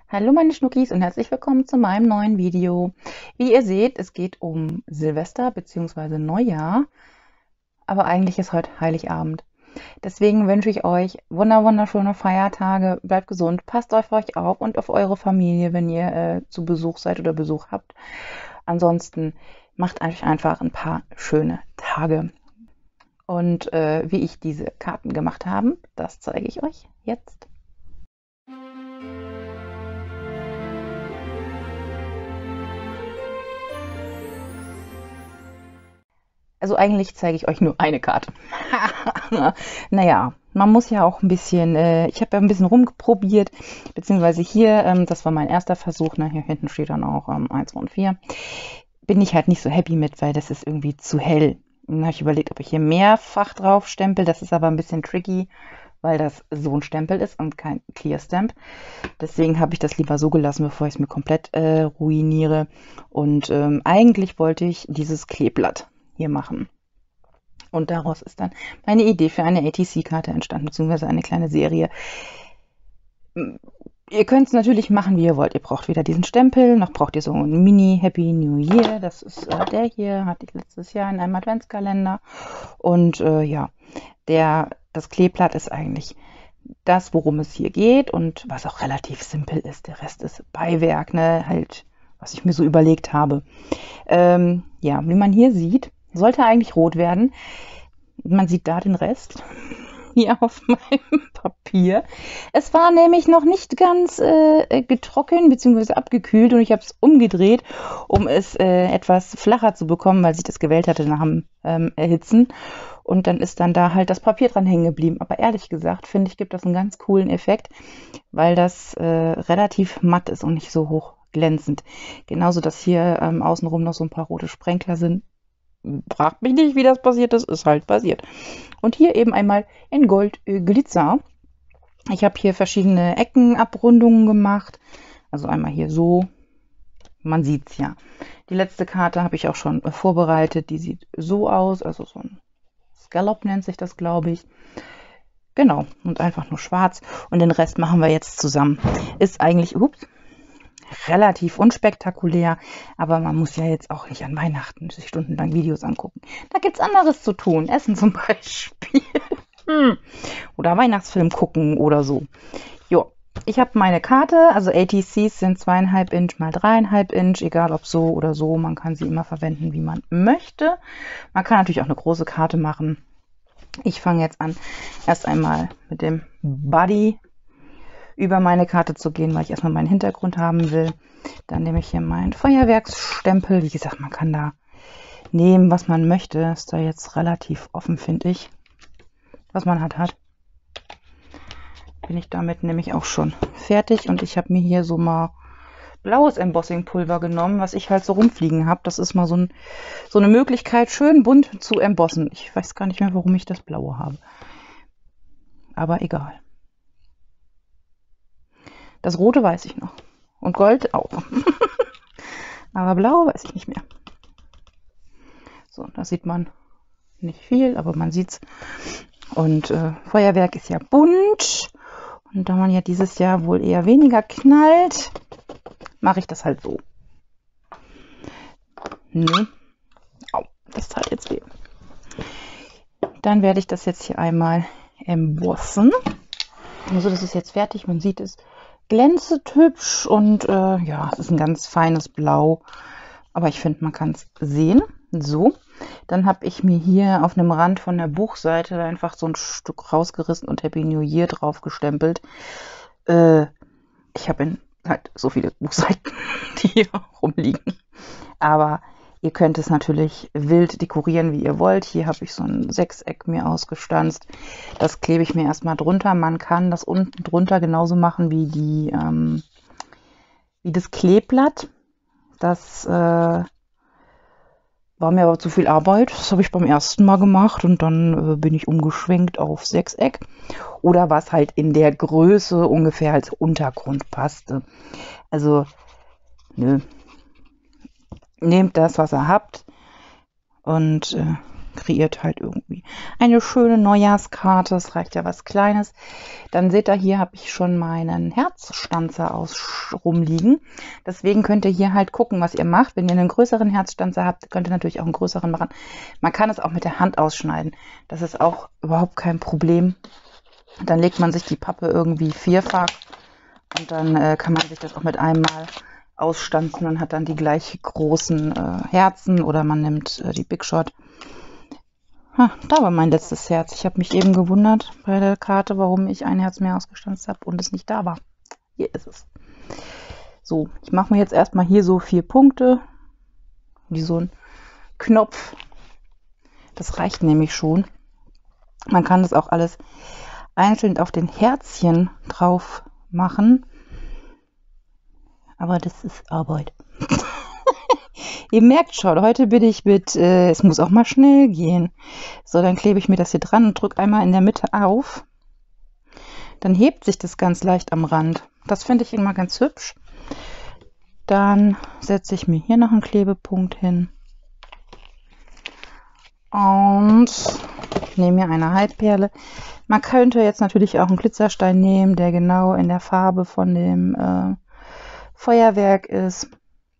Hallo meine Schnuckis und herzlich willkommen zu meinem neuen Video. Wie ihr seht, es geht um Silvester bzw. Neujahr, aber eigentlich ist heute Heiligabend. Deswegen wünsche ich euch wunderschöne Feiertage, bleibt gesund, passt auf euch auf und auf eure Familie, wenn ihr zu Besuch seid oder Besuch habt. Ansonsten macht euch einfach ein paar schöne Tage. Und wie ich diese Karten gemacht habe, das zeige ich euch jetzt. Also eigentlich zeige ich euch nur eine Karte. Naja, man muss ja auch ein bisschen, ich habe ja ein bisschen rumprobiert, beziehungsweise hier, das war mein erster Versuch, ne, hier hinten steht dann auch 1, 2 und 4, bin ich halt nicht so happy mit, weil das ist irgendwie zu hell. Und dann habe ich überlegt, ob ich hier mehrfach drauf stempel, das ist aber ein bisschen tricky, weil das so ein Stempel ist und kein Clear Stamp. Deswegen habe ich das lieber so gelassen, bevor ich es mir komplett ruiniere. Und eigentlich wollte ich dieses Kleeblatt hier machen. Und daraus ist dann meine Idee für eine ATC-Karte entstanden, beziehungsweise eine kleine Serie. Ihr könnt es natürlich machen, wie ihr wollt. Ihr braucht wieder diesen Stempel, noch braucht ihr so ein Mini Happy New Year. Das ist der hier, hatte ich letztes Jahr in einem Adventskalender. Und ja, das Kleeblatt ist eigentlich das, worum es hier geht und was auch relativ simpel ist. Der Rest ist Beiwerk, ne, halt, was ich mir so überlegt habe. Ja, wie man hier sieht, sollte eigentlich rot werden. Man sieht da den Rest hier auf meinem Papier. Es war nämlich noch nicht ganz getrocknet bzw. abgekühlt und ich habe es umgedreht, um es etwas flacher zu bekommen, weil ich das gewählt hatte nach dem Erhitzen. Und dann ist dann da halt das Papier dran hängen geblieben. Aber ehrlich gesagt, finde ich, gibt das einen ganz coolen Effekt, weil das relativ matt ist und nicht so hoch glänzend. Genauso, dass hier außenrum noch so ein paar rote Sprenkler sind. Fragt mich nicht, wie das passiert ist halt passiert. Und hier eben einmal in Gold Glitzer. Ich habe hier verschiedene Eckenabrundungen gemacht. Also einmal hier so. Man sieht es ja. Die letzte Karte habe ich auch schon vorbereitet. Die sieht so aus. Also so ein Scallop nennt sich das, glaube ich. Genau. Und einfach nur schwarz. Und den Rest machen wir jetzt zusammen. Ist eigentlich, relativ unspektakulär, aber man muss ja jetzt auch nicht an Weihnachten sich stundenlang Videos angucken. Da gibt es anderes zu tun. Essen zum Beispiel. Oder Weihnachtsfilm gucken oder so. Jo, ich habe meine Karte, also ATCs sind 2,5 Inch mal 3,5 Inch, egal ob so oder so. Man kann sie immer verwenden, wie man möchte. Man kann natürlich auch eine große Karte machen. Ich fange jetzt an, erst einmal mit dem Buddy über meine Karte zu gehen, weil ich erstmal meinen Hintergrund haben will. Dann nehme ich hier meinen Feuerwerksstempel. Wie gesagt, man kann da nehmen, was man möchte. Ist da jetzt relativ offen, finde ich. Was man hat. Bin ich damit nämlich auch schon fertig. Und ich habe mir hier so mal blaues Embossing-Pulver genommen, was ich halt so rumfliegen habe. Das ist mal so eine Möglichkeit, schön bunt zu embossen. Ich weiß gar nicht mehr, warum ich das Blaue habe. Aber egal. Das Rote weiß ich noch. Und Gold auch. Aber Blau weiß ich nicht mehr. So, da sieht man nicht viel, aber man sieht's. Und Feuerwerk ist ja bunt. Und da man ja dieses Jahr wohl eher weniger knallt, mache ich das halt so. Ne? Au, das tat jetzt weh. Dann werde ich das jetzt hier einmal embossen. Also das ist jetzt fertig. Man sieht es. Glänzend hübsch und ja, es ist ein ganz feines Blau, aber ich finde, man kann es sehen. So, dann habe ich mir hier auf einem Rand von der Buchseite einfach so ein Stück rausgerissen und Happy New Year drauf gestempelt. Ich habe halt so viele Buchseiten, die hier rumliegen, aber ihr könnt es natürlich wild dekorieren, wie ihr wollt. Hier habe ich so ein Sechseck mir ausgestanzt. Das klebe ich mir erstmal drunter. Man kann das unten drunter genauso machen wie wie das Kleeblatt. Das war mir aber zu viel Arbeit. Das habe ich beim ersten Mal gemacht und dann bin ich umgeschwenkt auf Sechseck. Oder was halt in der Größe ungefähr als Untergrund passte. Also, nö. Nehmt das, was ihr habt und kreiert halt irgendwie eine schöne Neujahrskarte. Es reicht ja was Kleines. Dann seht ihr, hier habe ich schon meinen Herzstanzer rumliegen. Deswegen könnt ihr hier halt gucken, was ihr macht. Wenn ihr einen größeren Herzstanzer habt, könnt ihr natürlich auch einen größeren machen. Man kann es auch mit der Hand ausschneiden. Das ist auch überhaupt kein Problem. Dann legt man sich die Pappe irgendwie vierfach und dann kann man sich das auch mit einem Mal ausstanzen und hat dann die gleich großen Herzen, oder man nimmt die Big Shot. Da war mein letztes Herz. Ich habe mich eben gewundert bei der Karte, warum ich ein Herz mehr ausgestanzt habe und es nicht da war. Hier ist es. So, ich mache mir jetzt erstmal hier so 4 Punkte, wie so ein Knopf. Das reicht nämlich schon. Man kann das auch alles einzeln auf den Herzchen drauf machen. Aber das ist Arbeit. Ihr merkt schon, heute bin ich mit, es muss auch mal schnell gehen. So, dann klebe ich mir das hier dran und drücke einmal in der Mitte auf. Dann hebt sich das ganz leicht am Rand. Das finde ich immer ganz hübsch. Dann setze ich mir hier noch einen Klebepunkt hin. Und nehme mir eine Halbperle. Man könnte jetzt natürlich auch einen Glitzerstein nehmen, der genau in der Farbe von dem Feuerwerk ist.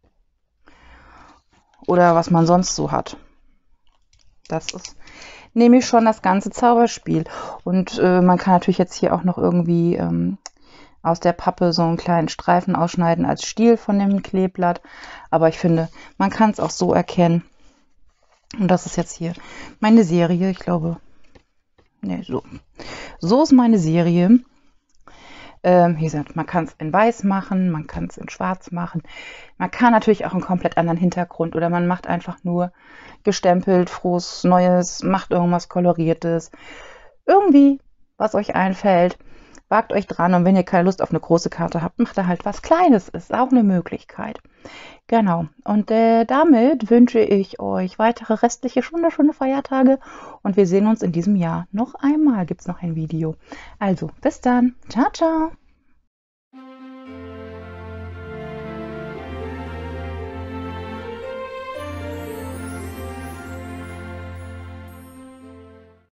Oder was man sonst so hat. Das ist nämlich schon das ganze Zauberspiel. Und man kann natürlich jetzt hier auch noch irgendwie aus der Pappe so einen kleinen Streifen ausschneiden als Stiel von dem Kleeblatt. Aber ich finde, man kann es auch so erkennen. Und das ist jetzt hier meine Serie. Ich glaube, ne, so. So ist meine Serie. Wie gesagt, man kann es in weiß machen, man kann es in schwarz machen. Man kann natürlich auch einen komplett anderen Hintergrund, oder man macht einfach nur gestempelt, frohes Neues, macht irgendwas Koloriertes. Irgendwie, was euch einfällt, wagt euch dran. Und wenn ihr keine Lust auf eine große Karte habt, macht da halt was Kleines. Ist auch eine Möglichkeit. Genau. Und damit wünsche ich euch weitere restliche wunderschöne Feiertage. Und wir sehen uns in diesem Jahr noch einmal. Gibt es noch ein Video. Also, bis dann. Ciao, ciao.